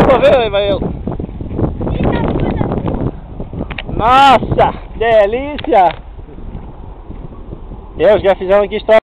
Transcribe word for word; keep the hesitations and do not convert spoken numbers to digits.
vou ver, vai eu. Nossa, delícia! Eu já fizemos aqui história.